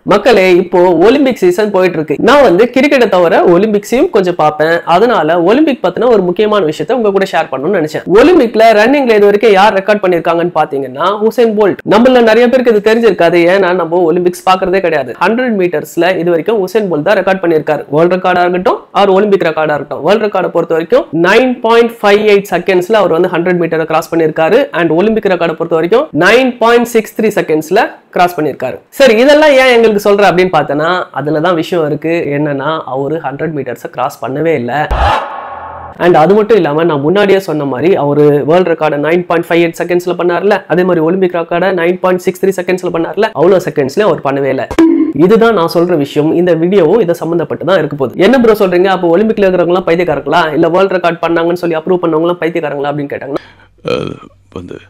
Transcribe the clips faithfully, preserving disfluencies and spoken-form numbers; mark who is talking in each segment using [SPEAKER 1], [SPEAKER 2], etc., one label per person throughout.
[SPEAKER 1] மக்களே இப்போ Olympic season போயிட்டு இருக்கு. நான் வந்து கிரிக்கெட்டை தவிர ஒலிம்பிக்ஸையும் கொஞ்சம் பார்ப்பேன். அதனால ஒலிம்பிக் பத்தின ஒரு முக்கியமான விஷயத்தை உங்க கூட ஷேர் பண்ணணும்னு நினைச்சேன். ஒலிம்பிக்ல ரன்னிங்ல இது வரைக்கும் யார் ரெக்கார்ட் பண்ணிருக்காங்கன்னு பாத்தீங்கன்னா உசேன் போல்ட். நம்மள நிறைய பேருக்கு இது தெரிஞ்சிருக்காது, ஏன்னா நம்ம ஒலிம்பிக்ஸ் பாக்குறதே கிடையாது. ஹண்ட்ரட் மீட்டர்ஸ்ல இது வரைக்கும் உசேன் போல்ட் தான் ரெக்கார்ட் பண்ணிருக்காரு. வேர்ல்ட் ரெக்கார்டா இருக்கட்டும் ஆர் ஒலிம்பிக் ரெக்கார்டா இருக்கட்டும். வேர்ல்ட் ரெக்கார்டை பொறுத்த வரைக்கும் நைன் பாயிண்ட் ஃபைவ் எயிட் செகண்ட்ஸ்ல அவர் வந்து ஹண்ட்ரட் மீட்டரை கிராஸ் பண்ணிருக்காரு. அண்ட் ஒலிம்பிக் ரெக்கார்டை பொறுத்த வரைக்கும் நைன் பாயிண்ட் சிக்ஸ் த்ரீ செகண்ட்ஸ்ல கிராஸ் பண்ணிருக்காரு. சரி, இதெல்லாம் ஏன் எங்களுக்கு சொல்ற அப்படின்னு பார்த்தனா அதுலதான் விஷயம் இருக்கு. என்னன்னா அவரு ஹண்ட்ரட் மீட்டர்ஸை கிராஸ் பண்ணவே இல்லை. அண்ட் அது மட்டும் இல்லாம நான் முன்னாடியே சொன்ன மாதிரி அவரு வேர்ல்ட் ரெக்கார்டை நைன் பாயிண்ட் ஃபைவ் எயிட் செகண்ட்ஸ்ல பண்ணார்ல, அதே மாதிரி ஒலிம்பிக் ரெக்கார்டை நைன் பாயிண்ட் சிக்ஸ் த்ரீ செகண்ட்ஸ்ல பண்ணார்ல, அவ்வளவு செகண்ட்ஸ்ல அவர் பண்ணவே இல்லை. இதுதான் நான் சொல்ற விஷயம். இந்த வீடியோவும் இதை சம்பந்தப்பட்டு தான் இருக்க போகுது. என்ன ப்ரோ சொல்றீங்க, அப்போ ஒலிம்பிக்ல இருக்கிறவங்க எல்லாம் பைத்தியக்காரங்களா இல்ல வேர்ல்ட் ரெக்கார்ட் பண்ணாங்கன்னு சொல்லி அப்ரூவ் பண்ணவங்க எல்லாம் பைத்தியக்காரங்களா அப்படின்னு கேட்டாங்கன்னா வந்து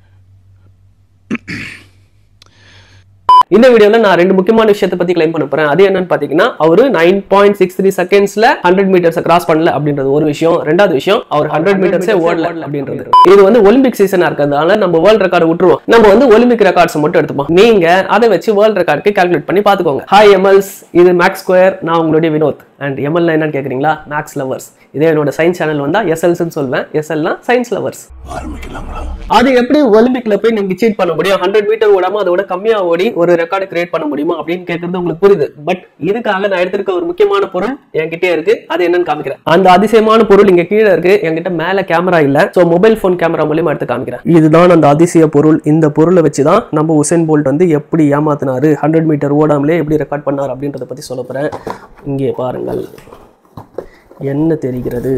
[SPEAKER 1] இந்த வீடியோல நான் ரெண்டு முக்கியமான விஷயத்தை பத்தி கிளைம் பண்ண போறேன். அது என்னன்னு பாத்தீங்கன்னா அவரு நைன் பாயிண்ட் சிக்ஸ் த்ரீ செகண்ட்ஸ்ல ஹண்ட்ரட் மீட்டர்ஸ் கிராஸ் பண்ணல அப்படின்றது ஒரு விஷயம். ரெண்டாவது விஷயம் அவர் ஹண்ட்ரட் மீட்டர்ஸே ஓடல அப்படின்றது. இது வந்து ஒலிம்பிக் சீசனா இருக்கிறதுனால நம்ம வேர்ல்ட் ரெக்கார்டு விட்டுருவோம். நம்ம வந்து ஒலிம்பிக் ரெக்கார்ட்ஸ் மட்டும் எடுத்துப்போம். நீங்க அதை வச்சு வேர்ல்ட் ரெக்கார்டுக்கு கால்குலேட் பண்ணி பாத்துக்கோங்க. ஹாய் எம்எல்ஸ், இது மேக்ஸ் ஸ்கொயர். நான் உங்களுடைய வினோத். அண்ட் எம்எல் என்னன்னு கேக்குறீங்களா, மேக்ஸ் லவர்ஸ். இதே என்னோட சயின்ஸ் சேனல் வந்தா எஸ்எல்ஸ் சொல்வேன். எஸ்எல்னா சயின்ஸ் லவர்ஸ். அது எப்படி ஒலிம்பிக்ல போய் நீங்க சீட் பண்ண முடியும்? ஹண்ட்ரட் மீட்டர் ஓடாம அதோட கம்மியா ஓடி ஒரு ரெக்கார்டு கிரியேட் பண்ண முடியுமா அப்படின்னு கேட்கறது உங்களுக்கு புரியுது. பட் இதுக்காக நான் எடுத்திருக்க ஒரு முக்கியமான பொருள் என்கிட்டே இருக்கு. அது என்னன்னு காமிக்கிறேன். அந்த அதிசயமான பொருள் இங்க கீழே இருக்கு. என்கிட்ட மேல கேமரா இல்ல, சோ மொபைல் போன் கேமரா மூலமா எடுத்து காமிக்கிறேன். இதுதான் அந்த அதிசய பொருள். இந்த பொருளை வச்சுதான் நம்ம உசேன் போல்ட் வந்து எப்படி ஏமாத்தினாரு, ஹண்ட்ரட் மீட்டர் ஓடாமலே எப்படி ரெக்கார்ட் பண்ணாரு அப்படின்றத பத்தி சொல்ல போறேன். இங்கே பாருங்கள், என்ன தெரிகிறது?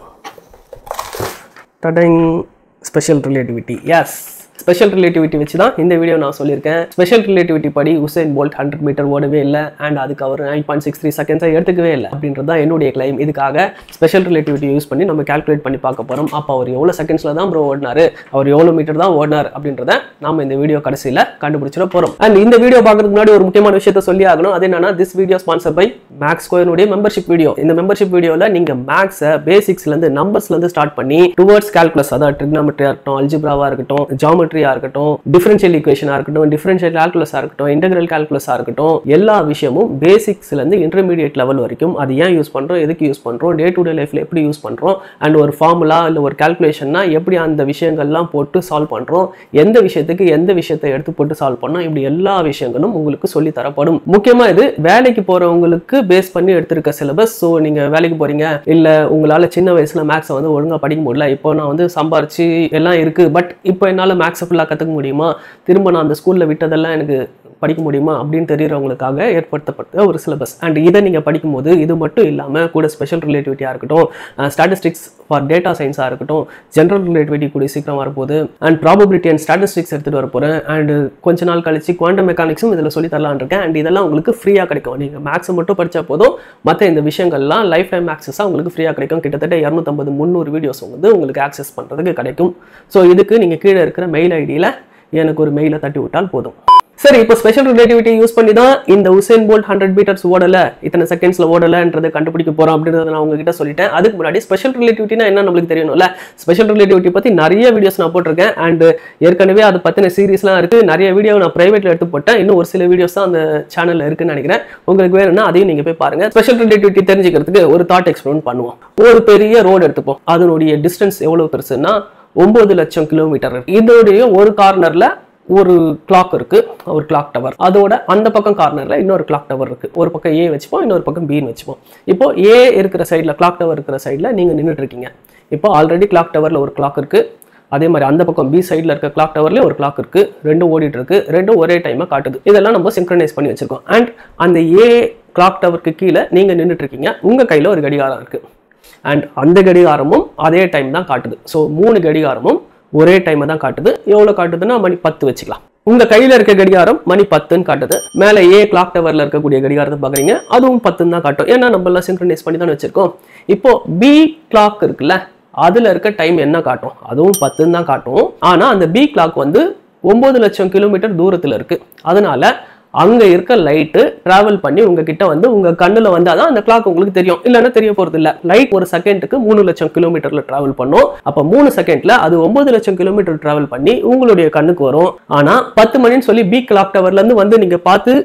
[SPEAKER 1] டடங், special relativity. Yes, special relativity வச்சு தான் இந்த வீடியோ நான் சொல்லியிருக்கேன். ஸ்பெஷல் ரிலேட்டிவிட்டி படி உசேன் போல்ட் ஹண்ட்ரட் மீட்டர் ஓடவே இல்லை. அண்ட் அதுக்கு அவர் நைன் பாயிண்ட் சிக்ஸ் த்ரீ செகண்ட்ஸை எடுத்துக்கவே இல்லை அப்படின்றது தான் என்னுடைய கிளைம். இதுக்காக ஸ்பெஷல் ரிலேட்டிவிட்டி யூஸ் பண்ணி நம்ம கால்குலேட் பண்ணி பார்க்க போறோம். அப்போ அவர் எவ்வளோ செகண்ட்ஸ்ல தான் ப்ரோ ஓடினாரு, அவர் எவ்வளோ மீட்டர் தான் ஓடினார் அப்படின்றத நாம இந்த வீடியோ கடைசியில் கண்டுபிடிச்சிட போறோம். அண்ட் இந்த வீடியோ பார்க்கறதுக்கு முன்னாடி ஒரு முக்கியமான விஷயத்த சொல்லி ஆகணும். அது என்னன்னா, this video sponsor by Max ஸ்கொயருடைய மெம்பர்ஷிப் வீடியோ. இந்த மெம்பர்ஷிப் வீடியோல நீங்க மேக்ஸை பேசிக்ஸ்ல இருந்து நம்பர்ஸ்ல இருந்து ஸ்டார்ட் பண்ணி டுவர்ட்ஸ் கால்குலஸ், அதாவது ட்ரிக்னாமெட்ரியா இருக்கட்டும், அல்ஜிப்ராவா இருக்கட்டும், ஜியோமெட்ரியா இருக்கட்டும், டிஃபரன்ஷியல் ஈக்குவேஷனா இருக்கட்டும், டிஃபரன்ஷியல் கால்குலஸா இருக்கட்டும், இன்டெகிரல் கால்குலஸா இருக்கட்டும், எல்லா விஷயமும் பேசிக்ஸ்ல இருந்து இன்டர்மீடியட் லெவல் வரைக்கும் அது ஏன் யூஸ் பண்றோம், எதுக்கு யூஸ் பண்றோம், டே டு டே லைஃப்ல எப்படி யூஸ் பண்றோம், அண்ட் ஒரு ஃபார்முலா இல்ல ஒரு கால்குலேஷன்னா எப்படி அந்த விஷயங்கள்லாம் போட்டு சால்வ் பண்றோம், எந்த விஷயத்துக்கு எந்த விஷயத்தை எடுத்து போட்டு சால்வ் பண்ணோம், இப்படி எல்லா விஷயங்களும் உங்களுக்கு சொல்லி தரப்படும். முக்கியமா இது வேலைக்கு போறவங்களுக்கு பேஸ் பண்ணி எடுத்திருக்க சிலபஸ். ஸோ நீங்க வேலைக்கு போறீங்க, இல்ல உங்களால சின்ன வயசுல மேக்ஸை வந்து ஒழுங்கா படிக்க முடியல, இப்போ நான் வந்து சம்பாரிச்சு எல்லாம் இருக்கு, பட் இப்போ என்னால மேக்ஸை ஃபுல்லா கத்துக்க முடியுமா, திரும்ப நான் அந்த ஸ்கூல்ல விட்டதெல்லாம் எனக்கு படிக்க முடியுமா அப்படின்னு தெரியறவங்களுக்காக ஏற்படுத்தப்பட்ட ஒரு சிலபஸ். அண்ட் இதை நீங்க படிக்கும் போது இது மட்டும் இல்லாம கூட ஸ்பெஷல் ரிலேட்டிவிட்டியா இருக்கட்டும், ஸ்டாட்டிஸ்டிக்ஸ் ஃபார் டேட்டா சயின்ஸா இருக்கட்டும், ஜெனரல் ரிலேட்டிவிட்டி கூட சீக்கிரம் வரப்போகுது, அண்ட் ப்ராபபிலிட்டி அண்ட் ஸ்டாட்டிஸ்டிக்ஸ் எடுத்துட்டு வர போறேன். அண்ட் கொஞ்ச நாள் கழிச்சு குவாண்டம் மெக்கானிக்ஸும் இதுல சொல்லி தரலான் இருக்கேன். அண்ட் இதெல்லாம் உங்களுக்கு ஃப்ரீயா கிடைக்கும். நீங்க மேக்ஸ் மட்டும் படிச்சா போதும், மற்ற இந்த விஷயங்கள்லாம் லைஃப் டைம் ஆக்சஸா உங்களுக்கு ஃப்ரீயா கிடைக்கும். கிட்டத்தட்ட இருநூத்தம்பது முந்நூறு வீடியோஸ் வந்து உங்களுக்கு ஆக்சஸ் பண்றதுக்கு கிடைக்கும். ஸோ இதுக்கு நீங்க கீழே இருக்கிற மெயில் ஐடியில எனக்கு ஒரு மெயிலை தட்டி விட்டால் போதும். சரி, இப்போ ஸ்பெஷல் ரிலேட்டிவிட்டி யூஸ் பண்ணி தான் இந்த உசேன் போல்ட் ஹண்ட்ரட் மீட்டர்ஸ் ஓடல, இத்தனை செகண்ட்ஸ்ல ஓடலன்றதை கண்டுபிடிக்க போறோம் அப்படின்றத நான் உங்ககிட்ட சொல்லிட்டேன். அதுக்கு முன்னாடி ஸ்பெஷல் ரிலேட்டிவிட்டினா என்ன நம்மளுக்கு தெரியணும்ல. ஸ்பெஷல் ரிலேட்டிவிட்டி பத்தி நிறைய வீடியோஸ் நான் போட்டிருக்கேன். அண்ட் ஏற்கனவே அதை பத்தின சீரீஸ்லாம் இருக்கு. நிறைய வீடியோ நான் பிரைவேட்ல எடுத்து போட்டேன். இன்னும் ஒரு சில வீடியோஸ் தான் அந்த சேனல்ல இருக்குன்னு நினைக்கிறேன். உங்களுக்கு வேணும்னா அதையும் நீங்க போய் பாருங்க. ஸ்பெஷல் ரிலேட்டிவிட்டி தெரிஞ்சுக்கிறதுக்கு ஒரு தாட் எக்ஸ்பெரிமெண்ட் பண்ணுவோம். ஒரு பெரிய ரோடு எடுத்துப்போம். அதனுடைய டிஸ்டன்ஸ் எவ்வளவு பெருசுன்னா ஒன்பது லட்சம் கிலோமீட்டர். இதோடைய ஒரு கார்னர்ல ஒரு கிளாக் இருக்கு, ஒரு கிளாக் டவர். அதோட அந்த பக்கம் கார்னர்ல இன்னொரு கிளாக் டவர் இருக்கு. ஒரு பக்கம் ஏ வச்சுப்போம், இன்னொரு பக்கம் பின்னு வச்சுப்போம். இப்போ ஏ இருக்கிற சைட்ல, கிளாக் டவர் இருக்கிற சைட்ல நீங்க நின்றுட்டு இருக்கீங்க. இப்போ ஆல்ரெடி கிளாக் டவர்ல ஒரு கிளாக் இருக்கு. அதே மாதிரி அந்த பக்கம் பி சைட்ல இருக்க கிளாக் டவர்ல ஒரு கிளாக் இருக்கு. ரெண்டும் ஓடிட்டு இருக்கு, ரெண்டும் ஒரே டைமா காட்டுது. இதெல்லாம் நம்ம சிங்க்ரனைஸ் பண்ணி வச்சிருக்கோம். அண்ட் அந்த ஏ கிளாக் டவருக்கு கீழே நீங்க நின்றுட்டு இருக்கீங்க. உங்க கையில ஒரு கடிகாரம் இருக்கு. அண்ட் அந்த கடிகாரமும் அதே டைம் தான் காட்டுது. ஸோ மூணு கடிகாரமும் ஒரே டைம் தான் காட்டுது. எவ்வளவு காட்டுதுன்னா மணி பத்து வச்சுக்கலாம். உங்க கையில இருக்க கடிகாரம் மணி பத்துன்னு காட்டுது. மேல ஏ கிளாக் டவர்ல இருக்கக்கூடிய கடிகாரத்தை பாக்குறீங்க, அதுவும் பத்துன்னு தான் காட்டும். ஏன்னா நம்ம எல்லாம் சிங்க்ரனைஸ் பண்ணி தான் வச்சிருக்கோம். இப்போ பி கிளாக் இருக்குல்ல, அதுல இருக்க டைம் என்ன காட்டும், அதுவும் பத்துன்னு தான் காட்டும். ஆனா அந்த பி கிளாக் வந்து ஒன்பது லட்சம் கிலோமீட்டர் தூரத்துல இருக்கு. அதனால அங்க இருக்க லைட் டிராவல் பண்ணி உங்ககிட்ட வந்து உங்க கண்ணுல வந்தாதான் அந்த கிளாக் உங்களுக்கு தெரியும், இல்லன்னா தெரிய போறது இல்ல. லைட் ஒரு செகண்டுக்கு மூணு லட்சம் கிலோமீட்டர்ல டிராவல் பண்ணும். அப்ப மூணு செகண்ட்ல அது ஒன்பது லட்சம் கிலோமீட்டர் டிராவல் பண்ணி உங்களுடைய கண்ணுக்கு வரும். ஆனா பத்து மணின்னு சொல்லி பி கிளாக் டவர்ல இருந்து வந்து நீங்க பார்த்து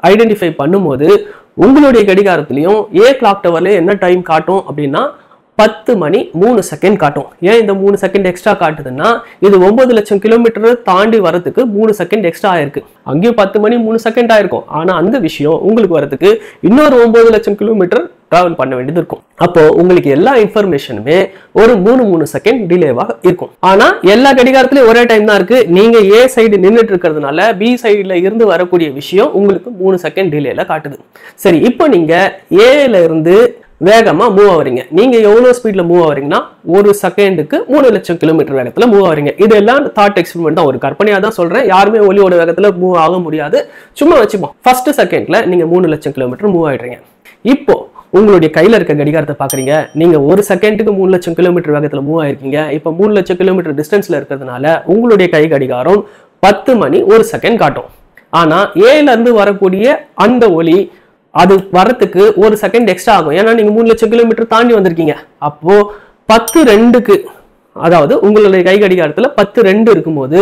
[SPEAKER 1] ஐடென்டிஃபை பண்ணும்போது உங்களுடைய கடிகாரத்திலையும் ஏ கிளாக் டவர்ல என்ன டைம் காட்டும் அப்படின்னா பத்து மணி மூணு செகண்ட் காட்டும். ஏன் இந்த மூணு செகண்ட் எக்ஸ்ட்ரா காட்டுதுன்னா இது ஒன்பது லட்சம் கிலோமீட்டர் தாண்டி வரதுக்கு மூணு செகண்ட் எக்ஸ்ட்ரா ஆயிருக்கு. அங்கேயும் பத்து மணி மூணு செகண்ட் ஆயிருக்கும். ஆனா அந்த விஷயம் உங்களுக்கு வரதுக்கு இன்னொரு ஒன்பது லட்சம் கிலோமீட்டர் டிராவல் பண்ண வேண்டியது இருக்கும். அப்போ உங்களுக்கு எல்லா இன்ஃபர்மேஷனுமே ஒரு மூணு மூணு செகண்ட் டிலேவாக இருக்கும். ஆனா எல்லா கடிகாரத்திலயும் ஒரே டைம் தான் இருக்கு. நீங்க ஏ சைடு நின்றுட்டு இருக்கிறதுனால பி சைடுல இருந்து வரக்கூடிய விஷயம் உங்களுக்கு மூணு செகண்ட் டிலேல காட்டுது. சரி, இப்போ நீங்க ஏல இருந்து வேகமா மூவ் ஆவறீங்க. நீங்க எவ்வளவு ஸ்பீட்ல மூவ் ஆவறீங்கன்னா ஒரு செகண்டுக்கு மூணு லட்சம் கிலோமீட்டர் வேகத்துல மூவ் ஆவறீங்க. இதெல்லாம் தாட் எக்ஸ்பெரிமெண்ட் தான், ஒரு கற்பனையா தான் சொல்றேன். யாருமே ஒலியோட வேகத்துல மூவ் ஆக முடியாது. சும்மா வச்சுப்போம். ஃபர்ஸ்ட் செகண்ட்ல நீங்க மூணு லட்சம் கிலோமீட்டர் மூவ் ஆயிடுறீங்க. இப்போ உங்களுடைய கையில இருக்க கடிகாரத்தை பாக்குறீங்க. நீங்க ஒரு செகண்டுக்கு மூணு லட்சம் கிலோமீட்டர் வேகத்துல மூவ் ஆயிருக்கீங்க. இப்போ மூணு லட்சம் கிலோமீட்டர் டிஸ்டன்ஸ்ல இருக்கிறதுனால உங்களுடைய கை கடிகாரம் பத்து மணி ஒரு செகண்ட் காட்டும். ஆனா ஏல இருந்து வரக்கூடிய அந்த ஒலி அது வரத்துக்கு ஒரு செகண்ட் எக்ஸ்ட்ரா ஆகும். ஏன்னா நீங்க மூணு லட்சம் கிலோமீட்டர் தாண்டி வந்திருக்கீங்க. அப்போ பத்து ரெண்டுக்கு, அதாவது உங்களுடைய கை கடிகாரத்துல பத்து ரெண்டு இருக்கும்போது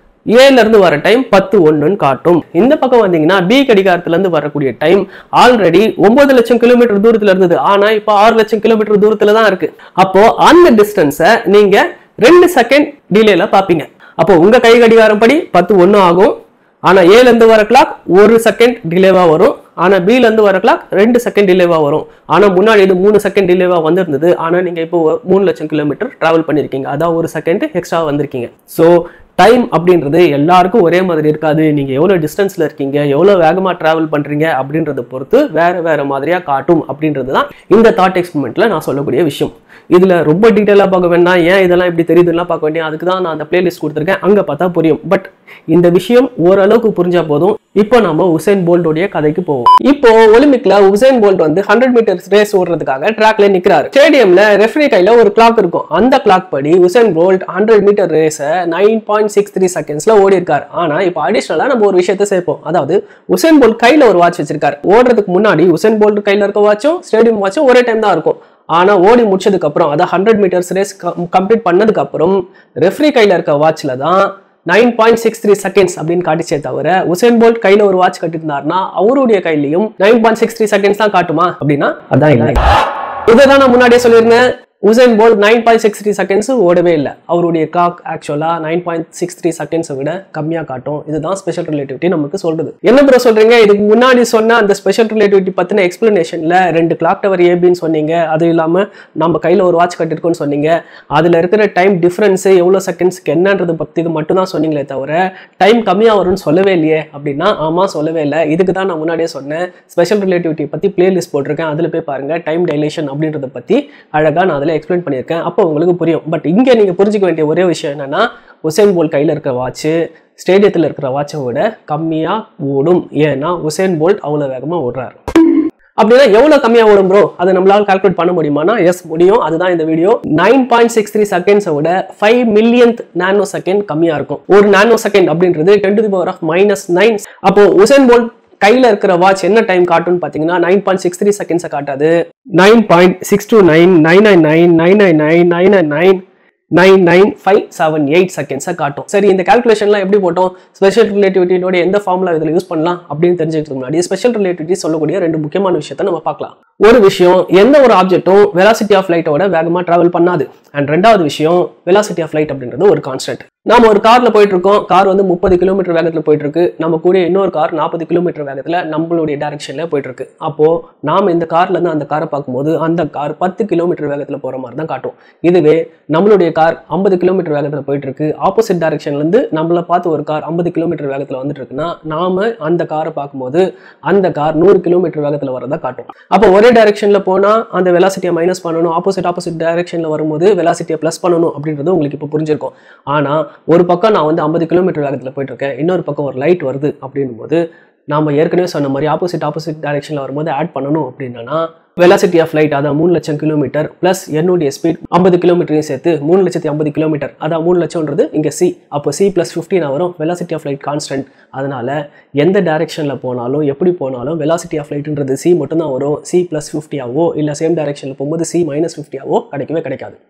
[SPEAKER 1] ஏல இருந்து வர டைம் பத்து ஒண்ணுன்னு காட்டும். இந்த பக்கம் வந்தீங்கன்னா பி கடிகாரத்துல இருந்து வரக்கூடிய டைம் ஆல்ரெடி ஒன்பது லட்சம் கிலோமீட்டர் தூரத்துல இருந்தது. ஆனா இப்போ ஆறு லட்சம் கிலோமீட்டர் தூரத்துல தான் இருக்கு. அப்போ அந்த டிஸ்டன்ஸை நீங்க ரெண்டு செகண்ட் டிலேல பாப்பீங்க. அப்போ உங்க கை கடிகாரம் படி பத்து ஒண்ணு ஆகும். ஆனா ஏல இருந்து வர கிளாக் ஒரு செகண்ட் டிலேவா வரும். ஆனா பில இருந்து வர கிளாக் ரெண்டு செகண்ட் டிலேவா வரும். ஆனா முன்னாடி இது மூணு செகண்ட் டிலேவா வந்திருந்தது. ஆனா நீங்க இப்போ மூணு லட்சம் கிலோமீட்டர் டிராவல் பண்ணிருக்கீங்க. அதான் ஒரு செகண்ட் எக்ஸ்ட்ரா வந்திருக்கீங்க. ஸோ டைம் அப்படின்றது எல்லாருக்கும் ஒரே மாதிரி இருக்காது. நீங்க எவ்வளவு டிஸ்டன்ஸ்ல இருக்கீங்க, எவ்வளவு வேகமா டிராவல் பண்றீங்க அப்படின்றத பொறுத்து வேற வேற மாதிரியா காட்டும் அப்படின்றது தான் இந்த தாட் எக்ஸ்பெரிமெண்ட்ல நான் சொல்லக்கூடிய விஷயம். இதுல ரொம்ப டீட்டெயிலா பார்க்க வேண்டாம். ஏன் இதெல்லாம் இப்படி தெரியுதுலாம் பார்க்க வேண்டிய, அதுக்கு தான் நான் அந்த பிளேலிஸ்ட் கொடுத்துருக்கேன். அங்க பார்த்தா புரியும். பட் இந்த விஷயம் ஓரளவுக்கு புரிஞ்சா போதும். இப்போ நம்ம உசேன் போல்டோடைய கதைக்கு போவோம். இப்போ ஒலிம்பிக்ல உசேன் போல்ட் வந்து ஹண்ட்ரட் மீட்டர்ஸ் ரேஸ் ஓடுறதுக்காக ட்ராக்ல நிக்கிறாரு. ஸ்டேடியம்ல ரெஃபரி கையில ஒரு கிளாக் இருக்கும். அந்த கிளாக் படி Usain Bolt hundred metre race nine point six three செகண்ட்ஸ்ல ஓடி இருக்காரு. ஆனா இப்போ அடிஷனலா நம்ம ஒரு விஷயத்தை சேர்ப்போம். அதாவது உசேன் போல்ட் கையில ஒரு வாட்ச் வச்சிருக்காரு. ஓடுறதுக்கு முன்னாடி உசேன் போல்ட் கையில இருக்க வாட்சும் ஸ்டேடியம் வாட்சும் ஒரே டைம் தான் இருக்கும். ஆனா ஓடி முடிச்சதுக்கு அப்புறம், அதாவது ஹண்ட்ரட் மீட்டர்ஸ் ரேஸ் கம்ப்ளீட் பண்ணதுக்கு அப்புறம் ரெஃபரி கையில இருக்க வாட்ச்ல தான் nine point six three seconds அப்படின்னு காட்டிச்சே தவிர உசேன் போல்ட் கையில ஒரு வாட்ச் கட்டிருந்தாருன்னா அவருடைய கையிலையும் nine point six three seconds தான் காட்டுமா அப்படின்னா அதான் இல்லை. இதைதான் நான் முன்னாடியே சொல்லியிருந்தேன். Usain Bolt nine point six three seconds ஓடவே இல்லை. அவருடைய கிளாக் ஆக்சுவலா நைன் பாயிண்ட் சிக்ஸ் த்ரீ செகண்ட்ஸை விட கம்மியா காட்டும். இதுதான் ஸ்பெஷல் ரிலேட்டிவிட்டி நமக்கு சொல்றது. என்ன ப்ரோ சொல்றீங்க? இதுக்கு முன்னாடி சொன்ன அந்த ஸ்பெஷல் ரிலேட்டிவிட்டி பத்தின எக்ஸ்பிளனேஷன்ல ரெண்டு கிளாக் டவர் ஏபின்னு சொன்னீங்க. அது இல்லாம நம்ம கையில ஒரு வாட்ச் கட்டிருக்கோம்னு சொன்னீங்க. அதுல இருக்கிற டைம் டிஃபரன்ஸ் எவ்வளவு செகண்ட்ஸ்க்கு என்னன்றது பத்தி இது மட்டும் தான் சொன்னீங்களே தவிர டைம் கம்மியா வரும்னு சொல்லவே இல்லையே அப்படின்னா ஆமா சொல்லவே இல்லை. இதுக்கு தான் நான் முன்னாடியே சொன்னேன். ஸ்பெஷல் ரிலேட்டிவிட்டி பத்தி பிளேலிஸ்ட் போட்டிருக்கேன். அதுல போய் பாருங்க. டைம் டைலேஷன் அப்படின்றத பத்தி அழகா நான் அதுல எக்ஸ்பிளைன் பண்ணியிருக்கேன். அப்போ உங்களுக்கு புரியும். பட் இங்க நீங்க புரிஞ்சுக்க வேண்டிய ஒரே விஷயம் என்னன்னா உசேன் போல்ட் கையில இருக்கிற வாட்ச் ஸ்டேடியத்தில் இருக்கிற வாட்சை விட கம்மியா ஓடும். ஏன்னா உசேன் போல்ட் அவ்வளவு வேகமா ஓடுறாரு. அப்படின்னா எவ்வளவு கம்மியா ஓடும் ப்ரோ? அதை நம்மளால கால்குலேட் பண்ண முடியுமானா எஸ் முடியும். அதுதான் இந்த video. Nine point six three செகண்ட்ஸை விட ஃபைவ் மில்லியன்த் நானோ செகண்ட் கம்மியா இருக்கும். ஒரு நானோ செகண்ட் அப்படின்றது ten to the power of minus nine. அப்போ உசேன் போல்ட் கையில இருக்கிற வாட்ச் என்ன டைம் காட்டும்னு பாத்தீங்கன்னா nine point six three seconds காட்டாது. Nine point six two nine nine nine nine nine nine nine nine nine nine nine nine five seven eight செகண்ட்ஸை காட்டும். சரி, இந்த கால்குலேஷன்லாம் எப்படி போட்டோம்? ஸ்பெஷல் ரிலேட்டிவிட்டியோட எந்த ஃபார்முலா இதில் யூஸ் பண்ணலாம் அப்படின்னு தெரிஞ்சுக்கிறதுக்கு முன்னாடி ஸ்பெஷல் ரிலேட்டிவிட்டி சொல்லக்கூடிய ரெண்டு முக்கியமான விஷயத்தை நம்ம பார்க்கலாம். ஒரு விஷயம், எந்த ஒரு ஆப்ஜெக்டும் வெலாசிட்டி ஆஃப் லைட்டோட வேகமா டிராவல் பண்ணாது. அண்ட் ரெண்டாவது விஷயம், வெலாசிட்டி ஆஃப் லைட் அப்படின்றது ஒரு கான்ஸ்டன்ட். நாம ஒரு கார்ல போயிட்டு இருக்கோம். கார் வந்து முப்பது கிலோமீட்டர் வேகத்துல போயிட்டு இருக்கு. நம்ம கூட இன்னொரு கார் நாற்பது கிலோமீட்டர் வேகத்துல நம்மளுடைய டைரக்ஷன்ல போயிட்டு இருக்கு. அப்போ நாம இந்த கார்ல இருந்து அந்த காரை பார்க்கும்போது அந்த கார் பத்து கிலோமீட்டர் வேகத்துல போற மாதிரி தான் காட்டும். இதுவே நம்மளுடைய கார் ஐம்பது கிலோமீட்டர் வேகத்துல போயிட்டு இருக்கு. ஆப்போசிட் டைரக்ஷன்ல இருந்து நம்மள பார்த்து ஒரு கார் ஐம்பது கிலோமீட்டர் வேகத்துல வந்துட்டு இருக்குன்னா நாம அந்த காரை பார்க்கும்போது அந்த கார் நூறு கிலோமீட்டர் வேகத்துல வரதா காட்டும். அப்போ ஒரே டைரக்ஷன்ல போனா அந்த வெலாசிட்டியை மைனஸ் பண்ணணும், ஆப்போசிட் ஆப்போசிட் டைரக்ஷன்ல வரும்போது வெலாசிட்டியை பிளஸ் பண்ணணும் அப்படின்றது உங்களுக்கு இப்போ புரிஞ்சிருக்கும். ஆனா ஒரு பக்கம் நான் வந்து ஐம்பது கிலோமீட்டர் வேகத்துல போயிட்டு இருக்கேன், இன்னொரு பக்கம் ஒரு லைட் வருது அப்படின்னும் போது நாம ஏற்கனவே சொன்ன மாதிரி ஆப்போசிட் ஆப்போசிட் டைரக்ஷன்ல வரும்போது ஆட் பண்ணணும் அப்படின்னா வெலாசிட்டி ஆஃப் லைட் அதான் மூணு லட்சம் கிலோமீட்டர் பிளஸ் என்னுடைய ஸ்பீட் ஐம்பது கிலோமீட்டரையும் சேர்த்து மூணு லட்சத்தி ஐம்பது கிலோமீட்டர், அதான் மூணு லட்சம்ன்றது இங்க சி. அப்போ சி பிளஸ் பிப்டீன் வரும். Velocity of light constant. அதனால எந்த டைரக்ஷன்ல போனாலும் எப்படி போனாலும் வெலாசிட்டி ஆஃப் லைட்ன்றது சி மட்டும் தான் வரும். சி பிளஸ் பிப்டியாவோ இல்ல சேம் டைரக்ஷன்ல போகும்போது சி மைனஸ் பிப்டியாவோ கிடைக்கவே கிடைக்காது.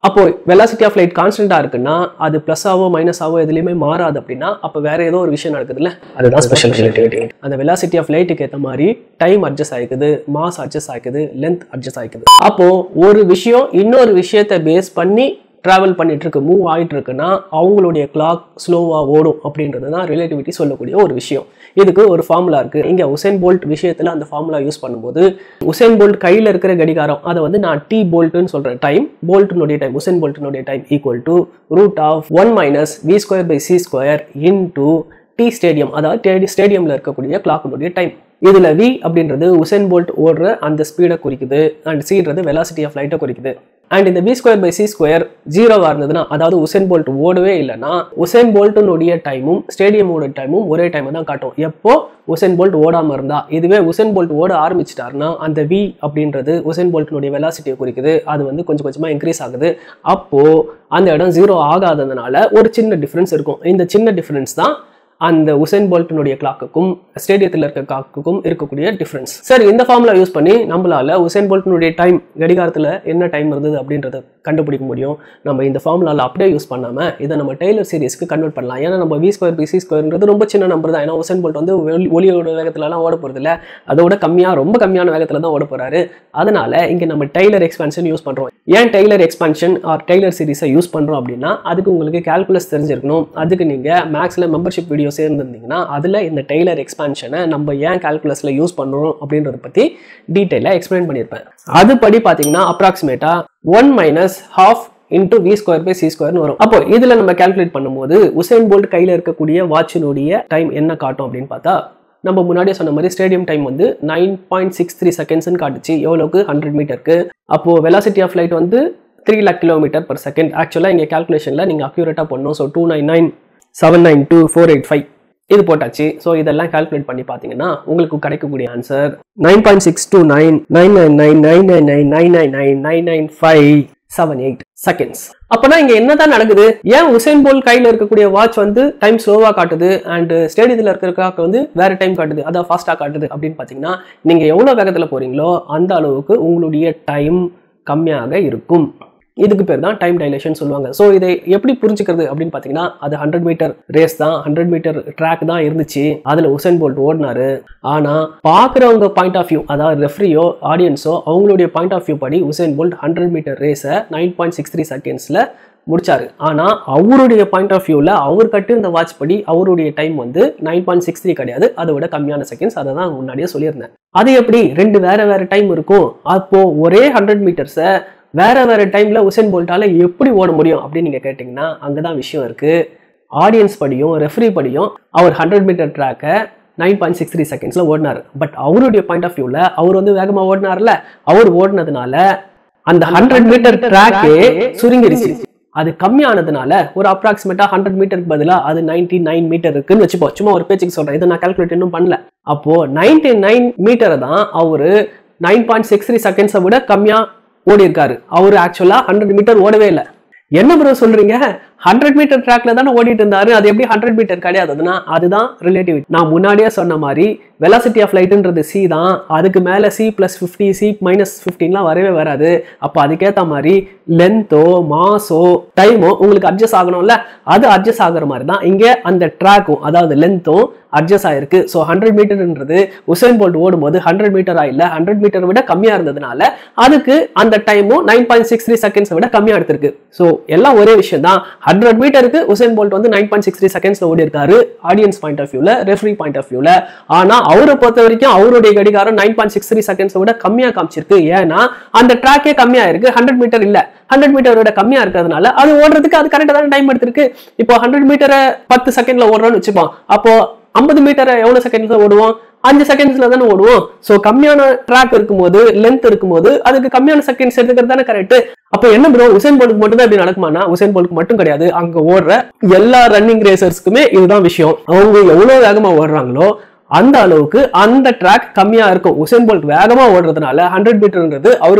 [SPEAKER 1] அப்போ வெலாசிட்டி ஆஃப் லைட் கான்ஸ்டன்டா இருக்குன்னா அது பிளஸ் ஆவோ மைனஸ் ஆவோ எதுலையுமே மாறாது அப்படின்னா அப்போ வேற ஏதோ ஒரு விஷயம் நடக்குதுல்ல, அதுதான் ஸ்பெஷல் ரிலேட்டிவிட்டி. அந்த வெலாசிட்டி ஆஃப் லைட்டுக்கு ஏற்ற மாதிரி டைம் அட்ஜஸ்ட் ஆகிக்குது, மாஸ் அட்ஜஸ்ட் ஆகிக்குது, லென்த் அட்ஜஸ்ட் ஆகிக்குது. அப்போ ஒரு விஷயம் இன்னொரு விஷயத்தை பேஸ் பண்ணி ட்ராவல் பண்ணிட்டு இருக்கு, மூவ் ஆகிட்டு இருக்குன்னா அவங்களுடைய கிளாக் ஸ்லோவாக ஓடும் அப்படின்றது தான் ரிலேட்டிவிட்டி சொல்லக்கூடிய ஒரு விஷயம். இதுக்கு ஒரு ஃபார்முலா இருக்கு. இங்க உசேன் போல்ட் விஷயத்துல அந்த ஃபார்முலா யூஸ் பண்ணும்போது உசேன் போல்ட் கையில் இருக்கிற கடிகாரம் அதை வந்து நான் டி போல்ட்னு சொல்றேன். டைம் போல்ட்னுடைய டைம் உசேன் போல்ட்னுடைய time equal to root of one minus v square by c square into t stadium, அதாவது ஸ்டேடியம்ல இருக்கக்கூடிய கிளாக்குடைய டைம். இதுல வி அப்படின்றது உசேன் போல்ட் ஓடுற அந்த ஸ்பீடை குறிக்குது அண்ட் சின்றது வெலாசிட்டி ஆஃப் லைட்டை குறிக்குது. அண்ட் இந்த வி ஸ்கொயர் பை சி ஸ்கொயர் ஜீரோவா இருந்ததுன்னா, அதாவது உசேன் போல்ட் ஓடவே இல்லைன்னா உசேன் போல்ட்னுடைய டைமும் ஸ்டேடியமோட டைமும் ஒரே டைம் தான் காட்டும். எப்போ உசேன் போல்ட் ஓடாம இருந்தா. இதுவே உசேன் போல்ட் ஓட ஆரம்பிச்சிட்டாருன்னா அந்த வி அப்படின்றது உசேன் போல்ட்னுடைய வெலாசிட்டியை குறிக்குது. அது வந்து கொஞ்சம் கொஞ்சமா இன்க்ரீஸ் ஆகுது. அப்போ அந்த இடம் ஜீரோ ஆகாததுனால ஒரு சின்ன டிஃபரன்ஸ் இருக்கும். இந்த சின்ன டிஃபரன்ஸ் தான் அந்த உசேன் போல்ட்னுடைய கிளாக்குக்கும் ஸ்டேடியத்தில் இருக்க கிளாக்குக்கும் இருக்கக்கூடிய டிஃபரன்ஸ். சரி, இந்த ஃபார்முலா யூஸ் பண்ணி நம்மளால உசேன் போல்ட்னுடைய டைம் கடிகாரத்தில் என்ன டைம் இருந்தது அப்படின்றத கண்டுபிடிக்க முடியும். நம்ம இந்த ஃபார்முலாவில் அப்படியே யூஸ் பண்ணாம இதை நம்ம டெய்லர் சீரிஸ்க்கு கன்வெர்ட் பண்ணலாம். ஏன்னா நம்ம வி ஸ்கொயர் பை சி ஸ்கொயர்ன்றது ரொம்ப சின்ன நம்பர் தான். ஏன்னா உசேன் போல்ட் வந்து ஒளியோட வேகத்துலலாம் ஓட போறது இல்லை, அதோட கம்மியா ரொம்ப கம்மியான வேகத்துல தான் ஓட போறாரு. அதனால இங்க நம்ம டெய்லர் எக்ஸ்பான்ஷன் யூஸ் பண்றோம். ஏன் டெய்லர் எக்ஸ்பான்ஷன் ஆர் டெய்லர் சீரிஸை யூஸ் பண்றோம் அப்படின்னா அதுக்கு உங்களுக்கு கால்குலஸ் தெரிஞ்சிருக்கணும். அதுக்கு நீங்க மேக்ஸ்ல மெம்பர்ஷிப் வீடியோ சேர்ந்துருந்தீங்கன்னா அதுல இந்த டெய்லர் எக்ஸ்பான்ஷனை நம்ம ஏன் கால்குலஸ்ல யூஸ் பண்றோம் அப்படின்றத பத்தி டீடைலா எக்ஸ்பிளைன் பண்ணியிருப்பேன். அதுபடி பாத்தீங்கன்னா அப்ராக்சிமேட்டா one minus half into v square by c ஸ்கொயர்னு வரும். அப்போ இதுல நம்ம கால்குலேட் பண்ணும்போது உசேன் போல்ட் கையில இருக்கக்கூடிய வாட்சினுடைய டைம் என்ன காட்டும் அப்படின்னு பார்த்தா, நம்ம முன்னாடியே சொன்ன மாதிரி ஸ்டேடியம் டைம் வந்து நைன் பாயிண்ட் சிக்ஸ் த்ரீ செகண்ட்ஸ்ன்னு காட்டுச்சு. எவ்வளவுக்கு? ஹண்ட்ரட் மீட்டருக்கு. அப்போ வெலாசிட்டி ஆஃப் லைட் வந்து three lakh kilometre per second. ஆக்சுவலா இங்க கால்குலேஷன்ல நீங்க அக்யூரேட்டா பண்ணணும். So two nine nine seven nine two four eight five இது போட்டாச்சு. ஸோ இதெல்லாம் கால்குலேட் பண்ணி பார்த்தீங்கன்னா உங்களுக்கு கிடைக்கக்கூடிய answer nine point six two nine nine nine nine nine nine nine nine nine nine nine nine five seven eight seconds. அப்பனா இங்க என்னதான் நடக்குது? ஏன் உசேன் போல்ட் கையில இருக்கக்கூடிய வாட்ச் வந்து டைம் ஸ்லோவா காட்டுது அண்ட் ஸ்டேடியத்தில் இருக்கிற கிளாக் வந்து வேற டைம் காட்டுது, அதான் ஃபாஸ்டா காட்டுது அப்படின்னு பாத்தீங்கன்னா, நீங்க எவ்வளவு வேகத்துல போறீங்களோ அந்த அளவுக்கு உங்களுடைய டைம் கம்மியாக இருக்கும். இதுக்கு பேர் தான் டைம் டைலேஷன் சொல்லுவாங்க. ஸோ இதை எப்படி புரிஞ்சுக்கிறது அப்படின்னு பார்த்தீங்கன்னா, அது ஹண்ட்ரட் மீட்டர் ரேஸ் தான், ஹண்ட்ரட் மீட்டர் ட்ராக் தான் இருந்துச்சு. அதில் உசேன் போல்ட் ஓடினாரு. ஆனால் பார்க்குறவங்க பாயிண்ட் ஆஃப் வியூ, அதாவது ரெஃப்ரியோ ஆடியன்ஸோ அவங்களுடைய பாயிண்ட் ஆஃப் வியூ படி உசேன் போல்ட் ஹண்ட்ரட் மீட்டர் ரேஸை நைன் பாயிண்ட் சிக்ஸ் த்ரீ செகண்ட்ஸில் முடிச்சாரு. ஆனால் அவருடைய பாயிண்ட் ஆஃப் வியூவில் அவர் கட்டு இந்த வாட்ச் படி அவருடைய டைம் வந்து நைன் பாயிண்ட் சிக்ஸ் த்ரீ கிடையாது, அதை விட கம்மியான செகண்ட்ஸ். அதை தான் முன்னாடியே சொல்லியிருந்தேன். அது எப்படி ரெண்டு வேற வேற டைம் இருக்கும்? அப்போ ஒரே ஹண்ட்ரட் மீட்டர்ஸை வேற வேற டைம்ல உசேன் போல்ட்டால எப்படி ஓட முடியும் அப்படின்னு நீங்க கேட்டீங்கன்னா, அங்கதான் விஷயம் இருக்கு. ஆடியன்ஸ் படியும் ரெஃப்ரி படியும் அவர் ஹண்ட்ரட் மீட்டர் ட்ராக்கை நைன் பாயிண்ட் சிக்ஸ் த்ரீ செகண்ட்ஸ்ல ஓடினாரு. பட் அவருடைய பாயிண்ட் ஆஃப் வியூல அவர் வந்து வேகமா ஓடினார்ல, அவர் ஓடினதுனால அந்த ஹண்ட்ரட் மீட்டர் ட்ராக்கே சுருங்கிருச்சு. அது கம்மியானதுனால ஒரு அப்ராக்சிமேட்டா ஹண்ட்ரட் மீட்டருக்கு பதிலா அது நைன்டி நைன் மீட்டர் இருக்குன்னு வச்சுப்போம். சும்மா ஒரு பேச்சுக்கு சொல்றேன், இதை நான் கால்குலேட் இன்னும் பண்ணல. அப்போ நைன்டி நைன் மீட்டரை தான் அவரு நைன் பாயிண்ட் சிக்ஸ் த்ரீ செகண்ட்ஸை விட கம்மியா ஓடி இருக்காரு. அவரு ஆக்சுவலா ஹண்ட்ரட் மீட்டர் ஓடவே இல்லை. என்ன ப்ரோ சொல்றீங்க? ஹண்ட்ரட் மீட்டர் ட்ராக்ல தானே ஓடிட்டு இருந்தாரு, அது எப்படி ஹண்ட்ரட் மீட்டர் கிடையாதுன்னா அதுதான் ரிலேட்டிவிட்டி. நான் முன்னாடியே சொன்ன மாதிரி வெலாசிட்டி ஆஃப் லைட்ன்றது சி தான். அதுக்கு மேல C plus fifty C minus பிப்டின்லாம் வரவே வராது. அப்போ அதுக்கேற்ற மாதிரி லென்த்தோ மாஸோ டைமோ உங்களுக்கு அட்ஜஸ்ட் ஆகணும்ல, அது அட்ஜஸ்ட் ஆகுற மாதிரி தான் இங்கே அந்த ட்ராக்கும் அதாவது லென்த்தும் அட்ஜஸ்ட் ஆயிருக்கு. ஸோ ஹண்ட்ரட் மீட்டர்ன்றது உசேன் போல்ட் ஓடும்போது ஹண்ட்ரட் மீட்டரா இல்லை, ஹண்ட்ரட் மீட்டரை விட கம்மியா இருந்ததுனால அதுக்கு அந்த டைமும் நைன் பாயிண்ட் சிக்ஸ் த்ரீ செகண்ட்ஸை விட கம்மியா எடுத்திருக்கு. ஸோ எல்லாம் ஒரே விஷயம் தான். ஹண்ட்ரட் மீட்டருக்கு உசேன் போல்ட் வந்து நைன் பாயிண்ட் சிக்ஸ் த்ரீ செகண்ட்ஸ்ல ஓடி இருக்காரு ஆடியன்ஸ் பாயிண்ட் ஆஃப் வியூல, ரெஃப்ரி பாயிண்ட் ஆஃப் வியூல. ஆனா அவரை பொறுத்த வரைக்கும் அவருடைய கடிகாரம் நைன் பாயிண்ட் சிக்ஸ் த்ரீ செகண்ட்ஸை விட கம்மியா காமிச்சிருக்கு. ஏன்னா அந்த ட்ராக்கே கம்மியா இருக்கு, ஹண்ட்ரட் மீட்டர் இல்ல. ஹண்ட்ரட் மீட்டர் விட கம்மியா இருக்கிறதுனால அது ஓடுறதுக்கு அது கரெக்டா தான் டைம் எடுத்திருக்கு. இப்போ ஹண்ட்ரட் மீட்டரை பத்து செகண்ட்ல ஓடுறோம்னு வச்சுப்போம். அப்போ ஐம்பது மீட்டரை எவ்வளவு செகண்ட்ஸ்ல ஓடுவோம்? அஞ்சு செகண்ட்ஸ்ல தானே ஓடுவோம். சோ கம்மியான ட்ராக் இருக்கும்போது லென்த் இருக்கும்போது அதுக்கு கம்மியான செகண்ட்ஸ் எடுத்துக்கிறது தானே கரெக்ட். அப்போ என்ன ப்ரோ உசேன் போல்ட்க்கு மட்டும் தான் இப்படி நடக்குமானா? உசேன் போல்ட்க்கு மட்டும் கிடையாது, அங்க ஓடுற எல்லா ரன்னிங் ரேசர்ஸ்க்குமே இதுதான் விஷயம். அவங்க எவ்வளவு வேகமா ஓடுறாங்களோ அந்த அளவுக்கு அந்த ட்ராக் கம்மியா இருக்கும். உசேன் போல்ட் வேகமா ஓடுறதுனால ஹண்ட்ரட் மீட்டர்ன்றது அவருக்கு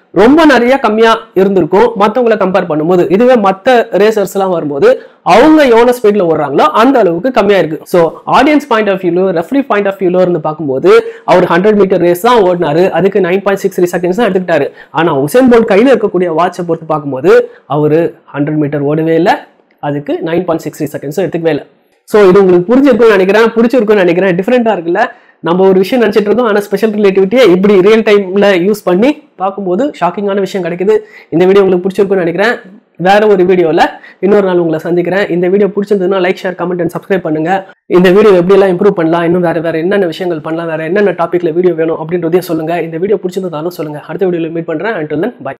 [SPEAKER 1] ரொம்ப நிறைய கம்மியா இருந்திருக்கும் மற்றவங்களை கம்பேர் பண்ணும்போது. இதுவே மற்ற ரேசர்ஸ் எல்லாம் வரும்போது அவங்க எவ்வளவு ஸ்பீட்ல ஓடுறாங்களோ அந்த அளவுக்கு கம்மியா இருக்கு. ஸோ ஆடியன்ஸ் பாயிண்ட் ஆஃப் வியூல, ரெஃப்ரி பாயிண்ட் ஆஃப் வியூல இருந்து பார்க்கும்போது அவர் ஹண்ட்ரட் மீட்டர் ரேஸ் தான் ஓடினாரு, அதுக்கு nine point six three seconds தான் எடுத்துக்கிட்டாரு. ஆனா உசேன் போல்ட் கையில இருக்கக்கூடிய வாட்சை பொறுத்து பார்க்கும்போது அவரு ஹண்ட்ரட் மீட்டர் ஓடவே இல்லை, அதுக்கு நைன் பாயிண்ட் சிக்ஸ் த்ரீ செகண்ட்ஸும் எடுத்துக்கவே இல்லை. ஸோ இது உங்களுக்கு புரிஞ்சிருக்கும்னு நினைக்கிறேன், பிடிச்சிருக்கும்னு நினைக்கிறேன். டிஃப்ரெண்டா இருக்குல்ல, நம்ம ஒரு விஷயம் நினைச்சிட்டு இருந்தோம், ஆனால் ஸ்பெஷல் ரிலேட்டிவிட்டியை இப்படி ரியல் டைம்ல யூஸ் பண்ணி பார்க்கும்போது ஷாக்கிங்கான விஷயம் கிடைக்குது. இந்த வீடியோ உங்களுக்கு பிடிச்சிருக்கும்னு நினைக்கிறேன். வேற ஒரு வீடியோல இன்னொரு நாள் உங்களை சந்திக்கிறேன். இந்த வீடியோ பிடிச்சிருந்ததுன்னா like, share, comment and subscribe பண்ணுங்க. இந்த வீடியோ எப்படியெல்லாம் இம்ப்ரூவ் பண்ணலாம், இன்னும் வேற வேற என்னென்ன விஷயங்கள் பண்ணலாம், வேற என்னென்ன டாபிக்ல வீடியோ வேணும் அப்படின்றதையும் சொல்லுங்க. இந்த வீடியோ பிடிச்சிருந்தாலும் சொல்லுங்க. அடுத்த வீடியோல மீட் பண்றேன். until then bye.